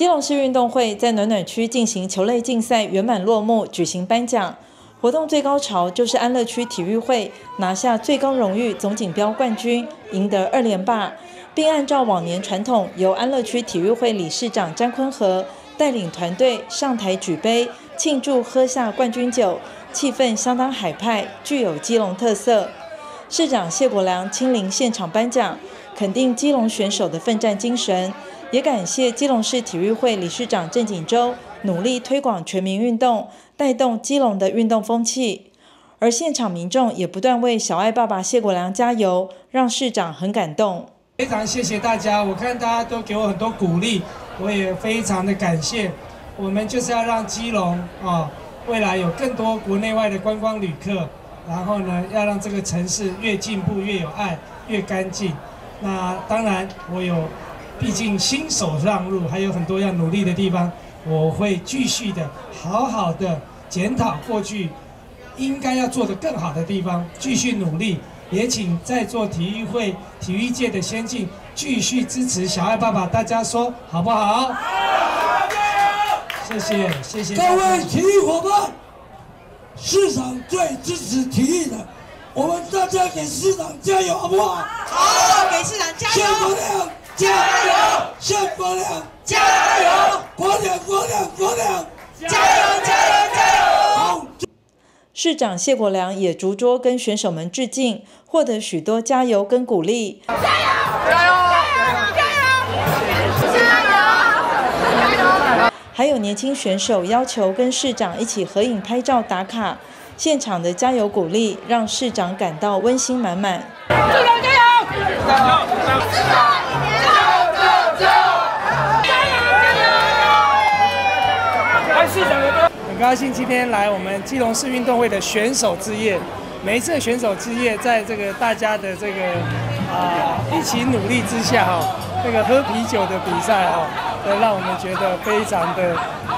基隆市运动会在暖暖区进行球类竞赛圆满落幕，举行颁奖。活动最高潮就是安乐区体育会拿下最高荣誉总锦标冠军，赢得2连霸，并按照往年传统，由安乐区体育会理事长詹坤和带领团队上台举杯庆祝，喝下冠军酒，气氛相当海派，具有基隆特色。市长谢国良亲临现场颁奖，肯定基隆选手的奋战精神，也感谢基隆市体育会理事长郑锦洲努力推广全民运动，带动基隆的运动风气。而现场民众也不断为小爱爸爸谢国良加油，让市长很感动。 非常谢谢大家，我看大家都给我很多鼓励，我也非常的感谢。我们就是要让基隆未来有更多国内外的观光旅客，然后呢，要让这个城市越进步越有爱，越干净。那当然，毕竟新手让路，还有很多要努力的地方。我会继续的好好的检讨过去应该要做的更好的地方，继续努力。也请在座体育界的先进继续支持小爱爸爸，大家说好不好？好，谢谢各位体育伙伴，市长最支持体育的，我们大家给市长加油好不好？ 好，给市长加油！ 谢国良加油！谢国良加油！ 国良加油！ 好。 市长谢国良也逐桌跟选手们致敬，获得许多加油跟鼓励。 加油！加油！ 还有年轻选手要求跟市长一起合影拍照打卡，现场的加油鼓励让市长感到温馨满满。 市长加油！ 很高兴今天来我们基隆市运动会的选手之夜。每一次选手之夜，在这个大家的这个一起努力之下这个喝啤酒的比赛让我们觉得非常的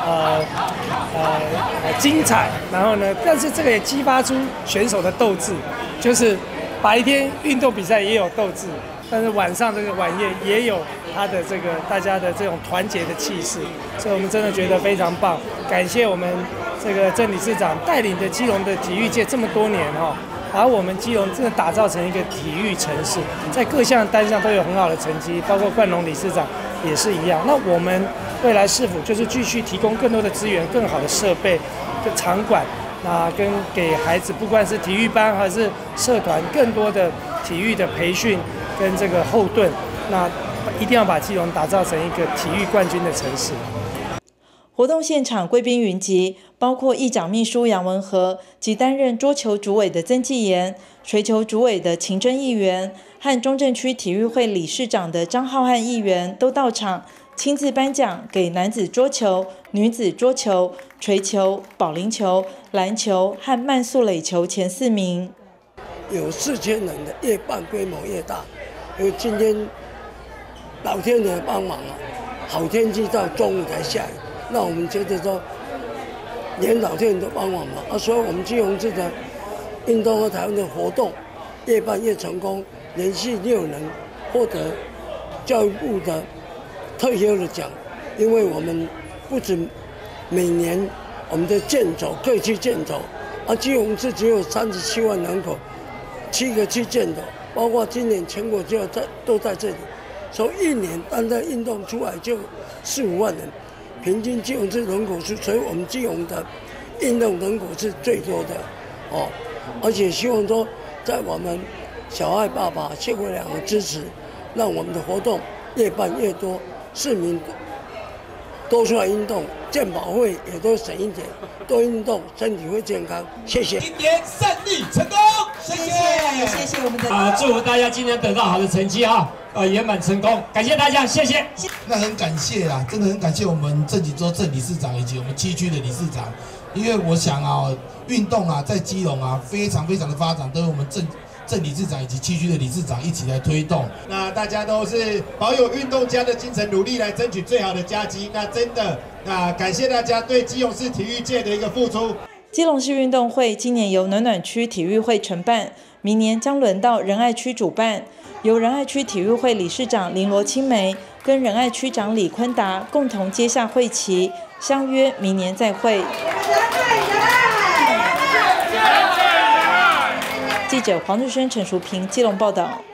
精彩。然后呢，但是这个也激发出选手的斗志，就是白天运动比赛也有斗志，但是晚上这个晚宴也有他的这个大家的这种团结的气势，所以我们真的觉得非常棒。感谢我们这个郑理事长带领的基隆的体育界这么多年把我们基隆真的打造成一个体育城市，在各项单项都有很好的成绩，包括冠龙理事长也是一样。那我们未来是否就是继续提供更多的资源、更好的设备、场馆，那跟给孩子不管是体育班还是社团更多的体育的培训跟这个后盾，那一定要把基隆打造成一个体育冠军的城市。 活动现场贵宾云集，包括议长秘书杨文和及担任桌球主委的曾纪言、槌球主委的秦真议员和中正区体育会理事长的张浩瀚议员都到场，亲自颁奖给男子桌球、女子桌球、槌球、保龄球、篮球和慢速垒球前4名。 有4000人的，越办规模越大。因为今天老天爷帮忙好天气到中午才下雨。那我们觉得说，连老天爷都帮忙嘛所以我们基隆市的运动和台湾的活动越办越成功，连续6人获得教育部的特优的奖。因为我们不止每年我们的健走各区健走，基隆市只有37万人口，7个区健走，包括今年全国都在这里，所以一年单单运动出来就4、5万人。平均基隆市人口数，所以我们基隆的运动人口是最多的而且希望说，在我们小爱爸爸谢国良的支持，让我们的活动越办越多，市民多出来运动，健保费也多省一点，多运动身体会健康。谢谢。 今天胜利成功，谢谢我们的祝福大家今天得到好的成绩圆满成功，感谢大家，谢谢。 那很感谢啦，真的很感谢我们郑锦洲郑理事长以及我们7区的理事长，因为我想运动在基隆非常的发展，都是我们郑理事长以及7区的理事长一起来推动。 那大家都是保有运动家的精神，努力来争取最好的佳绩。那真的，感谢大家对基隆市体育界的一个付出。 基隆市运动会今年由暖暖区体育会承办， 明年将轮到仁爱区主办，由仁爱区体育会理事长林罗青梅跟仁爱区长李坤达共同接下会旗，相约明年再会。记者黄日轩、陈淑平基隆报道。